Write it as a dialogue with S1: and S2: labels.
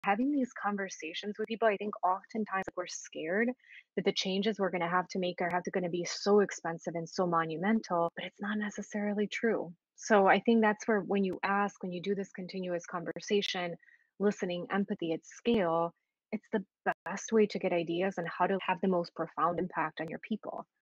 S1: having these conversations with people, I think oftentimes like, we're scared that the changes we're going to have to make are have to going to be so expensive and so monumental, but it's not necessarily true. So I think that's where when you ask, when you do this continuous conversation, listening, empathy at scale, it's the best way to get ideas on how to have the most profound impact on your people.